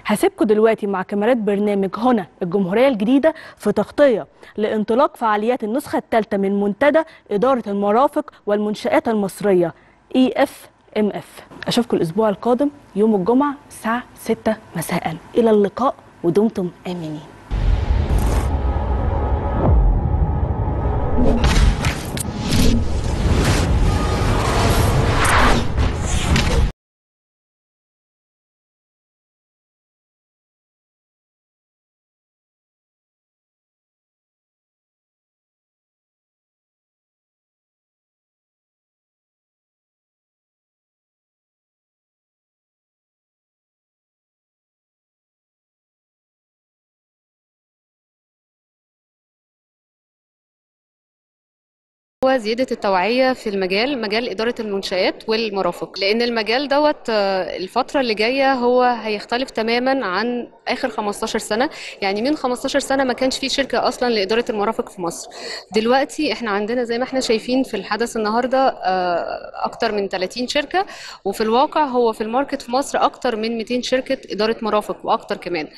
هسيبكم دلوقتي مع كاميرات برنامج هنا الجمهورية الجديدة في تغطية لانطلاق فعاليات النسخة الثالثة من منتدى إدارة المرافق والمنشآت المصرية EFMF. أشوفكم الأسبوع القادم يوم الجمعة الساعة 6 مساء. إلى اللقاء ودمتم آمنين. هو زيادة التوعية في مجال إدارة المنشآت والمرافق، لأن المجال دوت الفترة اللي جاية هو هيختلف تماما عن آخر 15 سنة. يعني من 15 سنة ما كانش في شركة أصلا لإدارة المرافق في مصر. دلوقتي احنا عندنا زي ما احنا شايفين في الحدث النهاردة أكتر من 30 شركة، وفي الواقع هو في الماركت في مصر أكتر من 200 شركة إدارة مرافق وأكتر كمان.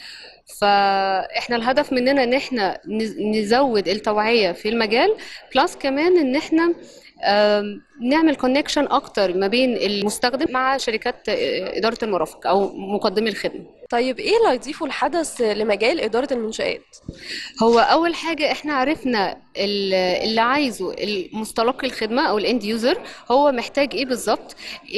فاحنا الهدف مننا ان احنا نزود التوعية في المجال، بلس كمان ان احنا نعمل كونكشن اكتر ما بين المستخدم مع شركات ادارة المرافق او مقدمي الخدمة. طيب ايه اللي هيضيفه الحدث لمجال إدارة المنشآت؟ هو اول حاجة احنا عرفنا اللي عايزه المستلقي الخدمة او الاند يوزر هو محتاج ايه بالظبط،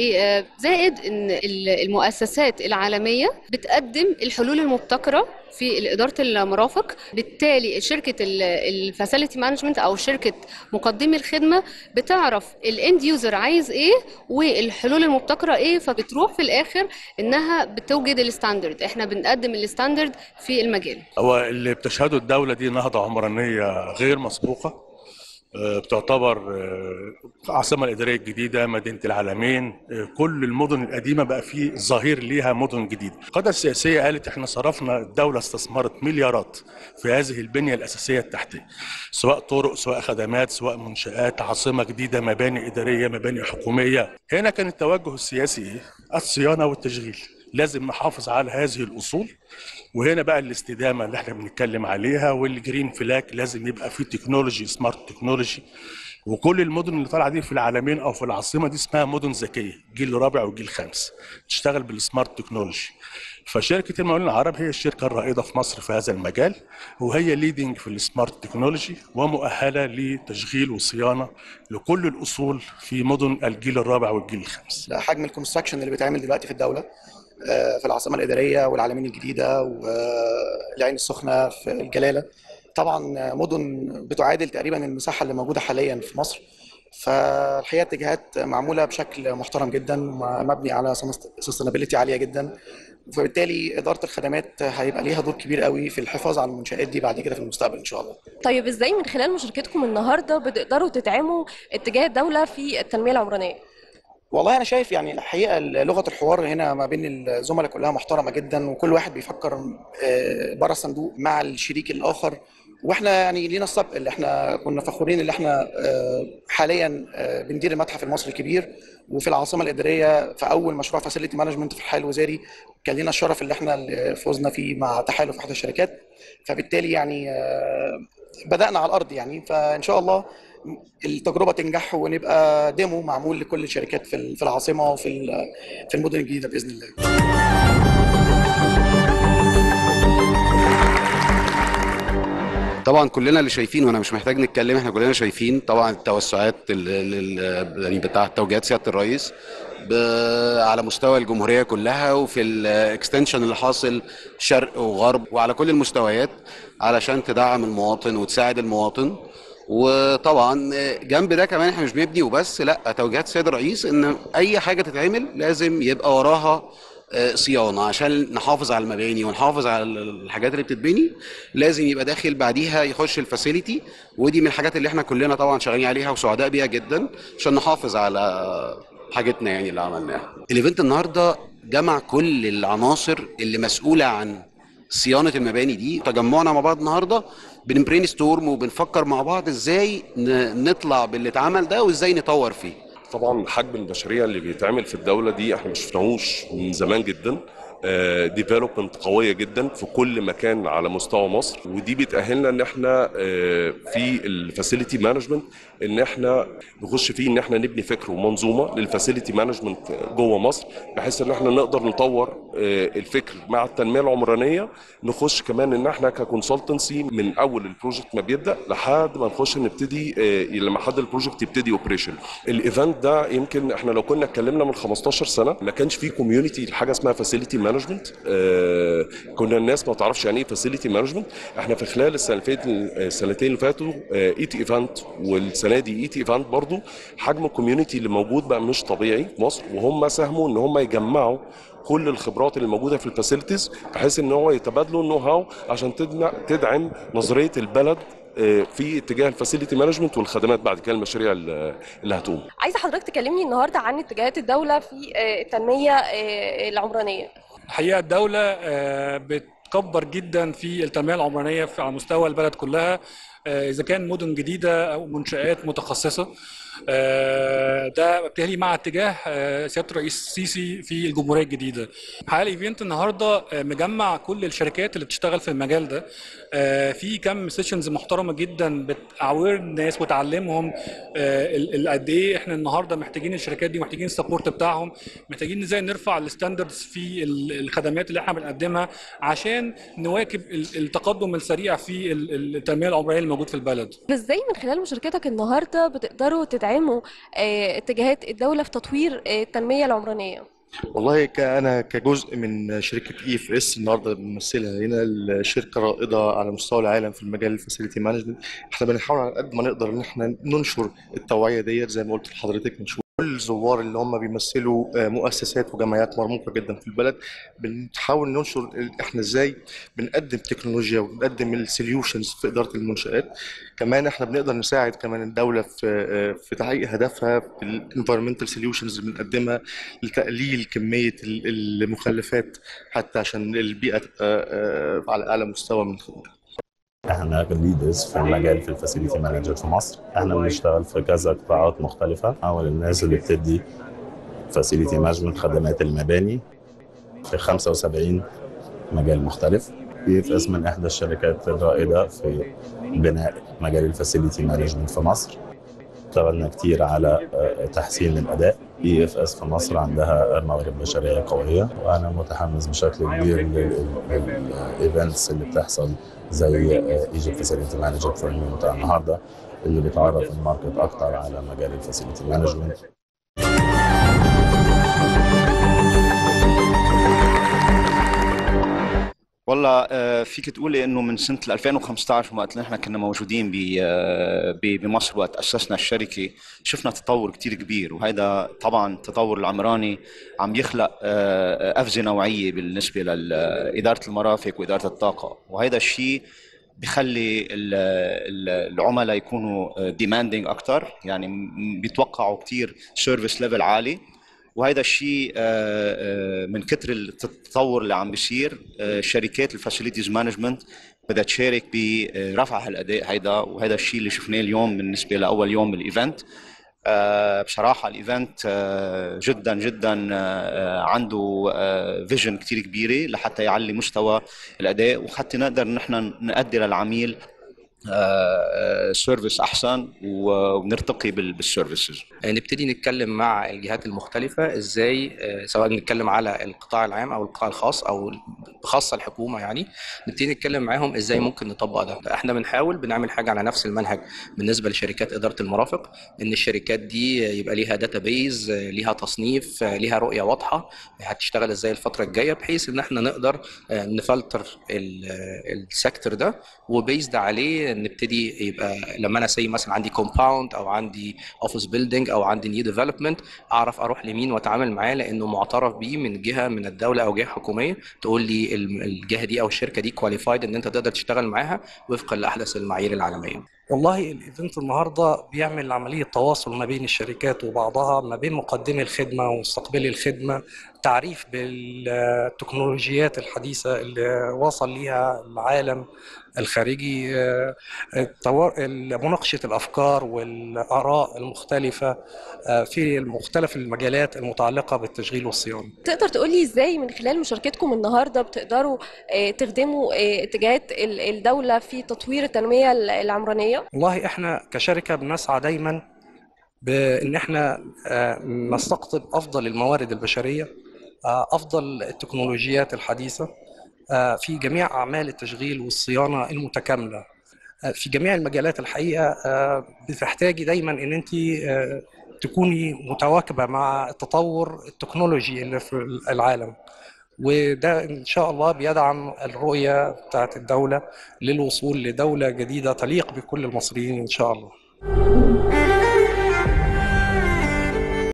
زائد ان المؤسسات العالمية بتقدم الحلول المبتكرة في إدارة المرافق. بالتالي شركة الفاسيلتي مانجمنت أو شركة مقدمي الخدمة بتعرف الاند يوزر عايز إيه والحلول المبتكرة إيه، فبتروح في الآخر إنها بتوجد الستاندرد. إحنا بنقدم الستاندرد في المجال. هو اللي بتشهده الدولة دي نهضة عمرانية غير مسبوقة، بتعتبر العاصمة الإدارية الجديدة، مدينة العالمين. كل المدن القديمة بقى في ظهير ليها مدن جديدة. القيادة السياسية قالت احنا صرفنا، الدولة استثمرت مليارات في هذه البنية الأساسية التحتية، سواء طرق، سواء خدمات، سواء منشآت، عاصمة جديدة، مباني إدارية، مباني حكومية. هنا كان التوجه السياسي ايه؟ الصيانة والتشغيل. لازم نحافظ على هذه الأصول، وهنا بقى الاستدامه اللي احنا بنتكلم عليها، والجرين فلاك لازم يبقى فيه تكنولوجي، سمارت تكنولوجي. وكل المدن اللي طالعه دي في العالمين او في العاصمه دي اسمها مدن ذكيه، جيل رابع وجيل خامس، تشتغل بالسمارت تكنولوجي. فشركه المقاولين العرب هي الشركه الرائده في مصر في هذا المجال، وهي ليدنج في السمارت تكنولوجي، ومؤهله لتشغيل وصيانه لكل الاصول في مدن الجيل الرابع والجيل الخامس. حجم الكونستراكشن اللي بيتعمل دلوقتي في الدوله في العاصمه الاداريه والعلمين الجديده والعين السخنه في الجلاله، طبعا مدن بتعادل تقريبا المساحه اللي موجوده حاليا في مصر. فالحقيقه اتجاهات معموله بشكل محترم جدا، مبني على سستينابيلتي عاليه جدا، فبالتالي اداره الخدمات هيبقى ليها دور كبير قوي في الحفاظ على المنشآت دي بعد كده في المستقبل ان شاء الله. طيب ازاي من خلال مشاركتكم النهارده بتقدروا تدعموا اتجاه الدولة في التنمية العمرانية؟ والله انا شايف يعني الحقيقه لغه الحوار هنا ما بين الزملاء كلها محترمه جدا، وكل واحد بيفكر بره الصندوق مع الشريك الاخر. واحنا يعني لينا السبق اللي احنا كنا فخورين اللي احنا حاليا بندير المتحف المصري الكبير، وفي العاصمه الاداريه في اول مشروع فاسيلتي مانجمنت في الحي الوزاري كان لينا الشرف اللي احنا فوزنا فيه مع تحالف احدى الشركات. فبالتالي يعني بدأنا على الارض يعني، فان شاء الله التجربه تنجح ونبقى ديمو معمول لكل الشركات في العاصمه وفي المدن الجديده باذن الله. طبعا كلنا اللي شايفين، وانا مش محتاج نتكلم، احنا كلنا شايفين طبعا التوسعات يعني بتاعه توجيهات سياده الرئيس على مستوى الجمهوريه كلها، وفي الاكستنشن اللي حاصل شرق وغرب وعلى كل المستويات علشان تدعم المواطن وتساعد المواطن. وطبعا جنب ده كمان احنا مش بنبني وبس، لا، توجيهات السيد الرئيس ان اي حاجه تتعمل لازم يبقى وراها صيانه عشان نحافظ على المباني ونحافظ على الحاجات اللي بتتبني. لازم يبقى داخل بعديها يخش الفاسيلتي، ودي من الحاجات اللي احنا كلنا طبعا شغالين عليها وسعداء بيها جدا عشان نحافظ على حاجتنا يعني اللي عملناها. الايفنت النهارده جمع كل العناصر اللي مسؤوله عن صيانه المباني دي. تجمعنا مع بعض النهارده بنبرين ستورم وبنفكر مع بعض ازاي نطلع باللي اتعمل ده وازاي نطور فيه. طبعا حجم البشريه اللي بيتعمل في الدوله دي احنا ما شفناهوش من زمان جدا. ديفلوبمنت قويه جدا في كل مكان على مستوى مصر، ودي بتاهلنا ان احنا في الفاسيلتي مانجمنت ان احنا نخش فيه، ان احنا نبني فكر ومنظومه للفاسيلتي مانجمنت جوه مصر، بحيث ان احنا نقدر نطور الفكر مع التنميه العمرانيه. نخش كمان ان احنا ككونسلتنسي من اول البروجكت ما بيبدا لحد ما نخش نبتدي لما حد البروجكت يبتدي اوبريشن. الايفنت ده يمكن احنا لو كنا اتكلمنا من 15 سنه ما كانش فيه كوميونتي لحاجه اسمها فاسيلتي مانجمنت. كنا الناس ما تعرفش يعني ايه فاسيلتي مانجمنت. احنا في خلال السنتين اللي فاتوا ايتي ايفنت، والسنه دي ايتي ايفنت برضو، حجم الكوميونتي اللي موجود بقى مش طبيعي في مصر، وهم ساهموا ان هم يجمعوا كل الخبرات اللي موجوده في الفاسيلتيز، بحيث ان هو يتبادلوا النو هاو عشان تدعم نظريه البلد في اتجاه الفاسيلتي مانجمنت والخدمات بعد كده المشاريع اللي هتقوم. عايزه حضرتك تكلمني النهارده عن اتجاهات الدوله في التنميه العمرانيه. الحقيقه الدوله بتكبر جدا في التنميه العمرانيه على مستوى البلد كلها، اذا كان مدن جديده او منشات متخصصه. ده بالتالي مع اتجاه سياده الرئيس السيسي في الجمهوريه الجديده. حقيقه الايفنت النهارده مجمع كل الشركات اللي بتشتغل في المجال ده، في كم سيشنز محترمه جدا بتعاور الناس وتعلمهم قد ايه احنا النهارده محتاجين الشركات دي، محتاجين السبورت بتاعهم، محتاجين ازاي نرفع الستاندردز في الخدمات اللي احنا بنقدمها عشان نواكب التقدم السريع في التنميه العمرانيه الموجود في البلد. ازاي من خلال مشاركتك النهارده بتقدروا تدعموا اتجاهات الدوله في تطوير التنميه العمرانيه؟ والله انا كجزء من شركه EFS النهارده بنمثلها هنا، الشركه رائده على مستوى العالم في المجال الفاسيلتي مانجمنت. احنا بنحاول على قد ما نقدر ان احنا ننشر التوعيه ديت زي ما قلت لحضرتك من شويه. كل الزوار اللي هم بيمثلوا مؤسسات وجمعيات مرموقه جدا في البلد، بنحاول ننشر احنا ازاي بنقدم تكنولوجيا وبنقدم السوليوشنز في اداره المنشات. كمان احنا بنقدر نساعد كمان الدوله في تحقيق هدفها في الانفيرمنتال سوليوشنز اللي بنقدمها لتقليل كميه المخلفات، حتى عشان البيئه تبقى على اعلى مستوى من الخدمات. احنا ليدرز في المجال في الفاسيلتي مانجر في مصر. احنا بنشتغل في كذا قطاعات مختلفه. اول الناس اللي بتدي فاسيلتي مانجمنت خدمات المباني في 75 مجال مختلف. EFS من احدى الشركات الرائده في بناء مجال الفاسيلتي مانجمنت في مصر. اشتغلنا كتير على تحسين الاداء. EFS في مصر عندها موارد بشريه قويه، وانا متحمس بشكل كبير للايفنتس اللي بتحصل زي ايجيبت فاسيلتي مانجمنت فورم بتاع النهارده، اللي بتعرف الماركت اكتر على مجال الفاسيلتي مانجمنت. والله فيك تقولي انه من سنه 2015 وقت اللي احنا كنا موجودين بمصر وقت اسسنا الشركه، شفنا تطور كتير كبير، وهذا طبعا التطور العمراني عم يخلق قفزه نوعيه بالنسبه لاداره المرافق واداره الطاقه، وهذا الشيء بخلي العملاء يكونوا ديماندينج اكثر، يعني بيتوقعوا كتير سيرفيس ليفل عالي. وهذا الشيء من كتر التطور اللي عم بيصير شركات الفاسيلتيز مانجمنت بدها تشارك برفع هالاداء هيدا، وهذا الشيء اللي شفناه اليوم بالنسبه لاول يوم من الايفنت. بصراحه الايفنت جدا جدا عنده فيجن كتير كبيره لحتى يعلي مستوى الاداء، وحتى نقدر نحن نؤدي للعميل سيرفيس احسن ونرتقي بالسيرفيسز. نبتدي نتكلم مع الجهات المختلفه ازاي، سواء نتكلم على القطاع العام او القطاع الخاص او بخاصه الحكومه، يعني نبتدي نتكلم معاهم ازاي ممكن نطبق ده. احنا بنحاول بنعمل حاجه على نفس المنهج بالنسبه لشركات اداره المرافق، ان الشركات دي يبقى ليها داتابيز، ليها تصنيف، ليها رؤيه واضحه هتشتغل ازاي الفتره الجايه، بحيث ان احنا نقدر نفلتر السيكتور ده، وبيزد عليه نبتدي يبقى لما انا مثلا عندي كومباوند او عندي اوفيس بيلدينج او عندي نيو ديفلوبمنت، اعرف اروح لمين واتعامل معاه، لانه معترف بيه من جهه من الدوله او جهه حكوميه تقول لي الجهه دي او الشركه دي كواليفايد ان انت تقدر تشتغل معاها وفقا لاحدث المعايير العالميه. والله الايفنت النهارده بيعمل عمليه تواصل ما بين الشركات وبعضها، ما بين مقدمي الخدمه ومستقبلي الخدمه، تعريف بالتكنولوجيات الحديثه اللي وصل ليها العالم الخارجي، مناقشه الافكار والاراء المختلفه في مختلف المجالات المتعلقه بالتشغيل والصيانه. تقدر تقولي ازاي من خلال مشاركتكم النهارده بتقدروا تخدموا اتجاهات الدولة في تطوير التنمية العمرانية؟ والله احنا كشركه بنسعى دايما بان احنا نستقطب افضل الموارد البشريه، افضل التكنولوجيات الحديثه في جميع اعمال التشغيل والصيانه المتكامله في جميع المجالات. الحقيقه بتحتاجي دايما ان انت تكوني متواكبه مع التطور التكنولوجي اللي في العالم، وده ان شاء الله بيدعم الرؤيه بتاعت الدوله للوصول لدوله جديده تليق بكل المصريين ان شاء الله.